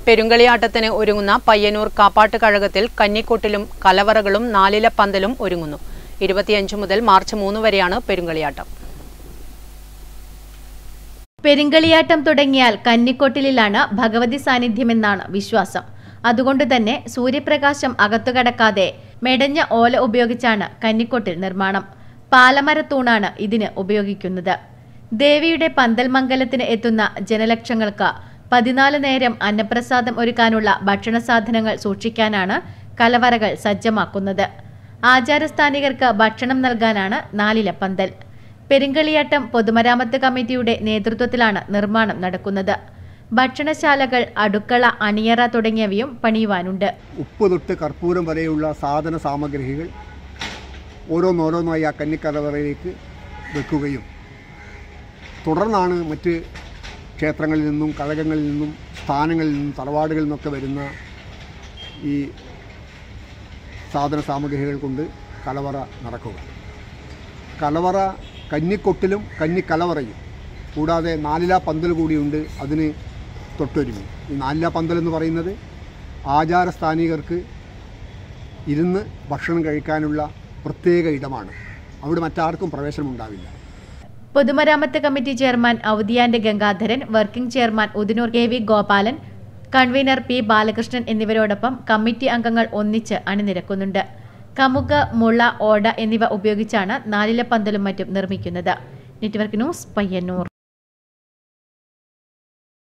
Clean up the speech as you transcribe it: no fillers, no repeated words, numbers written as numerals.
പെരുങ്കളിയാട്ടത്തിന് ഒരുങ്ങുന്ന പയ്യന്നൂർ കാപ്പാട്ട് കഴകത്തിൽ കന്നിക്കൊട്ടിലും കലവറകളും നാലില പന്തലും ഒരുങ്ങുന്നു. 25 മുതൽ മാർച്ച് 3 വരെയാണ് പെരുങ്കളിയാട്ടം. പെരുങ്കളിയാട്ടം തുടങ്ങിയാൽ കന്നിക്കൊട്ടിലാണ് ഭഗവതി സാന്നിധ്യമെന്നാണ് വിശ്വാസം. അതുകൊണ്ടുതന്നെ സൂര്യപ്രകാശം അകത്തുകടക്കാതെ മെടഞ്ഞ ഓല ഉപയോഗിച്ചാണ് കന്നിക്കൊട്ടിൽ നിർമ്മാണം. പാലമരത്തൂണാണ് ഇതിന് ഉപയോഗിക്കുന്നത്. ദേവിയുടെ പന്തൽ മംഗലത്തിന് എത്തുന്ന ജനലക്ഷങ്ങൾക്ക് 14 നേരം അന്നപ്രസാദം ഒരുക്കാനുള്ള ഭക്ഷണ സാധനങ്ങൾ സൂക്ഷിക്കാനാണ് കലവറകൾ സജ്ജമാക്കുന്നത്. ആചാരസ്ഥാനികർക്ക് ഭക്ഷണം നൽകാനാണ് നാലില പന്തൽ. പെരുങ്കളിയാട്ടം പൊതുമരാമത്ത് കമ്മിറ്റിയുടെ നേതൃത്വത്തിലാണ് നിർമ്മാണം നടക്കുന്നത്. ഭക്ഷണശാലകൾ, അടുക്കള, അണിയറ തുടങ്ങിയവയും പണിയുവാനുണ്ട്. ഉപ്പ് തൊട്ട് കർപ്പൂരം വരെയുള്ള സാധന സാമഗ്രികൾ ഓരോന്നോരോന്നായി ആ കന്നിക്കലവറയിലേക്ക് വെക്കുകയും തുടർന്നാണ് മറ്റ് ക്ഷേത്രങ്ങളിൽ നിന്നും കഴകങ്ങളിൽ നിന്നും സ്ഥാനങ്ങളിൽ നിന്നും തറവാടുകളിൽ നിന്നൊക്കെ വരുന്ന ഈ സാധന സാമഗ്രികൾ കൊണ്ട് കലവറ നടക്കുക. കലവറ കന്നിക്കൊട്ടിലും കന്നിക്കലവറയും കൂടാതെ നാലില പന്തൽ കൂടിയുണ്ട് അതിന് തൊട്ടൊരുമി. ഈ നാലില പന്തൽ എന്ന് പറയുന്നത് ആചാരസ്ഥാനികർക്ക് ഇരുന്ന് ഭക്ഷണം കഴിക്കാനുള്ള പ്രത്യേക ഇടമാണ്. അവിടെ മറ്റാർക്കും പ്രവേശനമുണ്ടാവില്ല. പൊതുമരാമത്ത് കമ്മിറ്റി ചെയർമാൻ ഔദിയാന്റെ Gangadharan, working chairman Udinur KV Gopalan, convener P Balakrishnan എന്നിവരോടൊപ്പം കമ്മിറ്റി അംഗങ്ങൾ ഒന്നിച്ച് അണിനിരക്കുന്നുണ്ട്. കമുക്, മുള, ഓട എന്നിവ ഉപയോഗിച്ചാണ് നാലില പന്തലും മറ്റും നിർമ്മിക്കുന്നത്. Network news, Payyanur.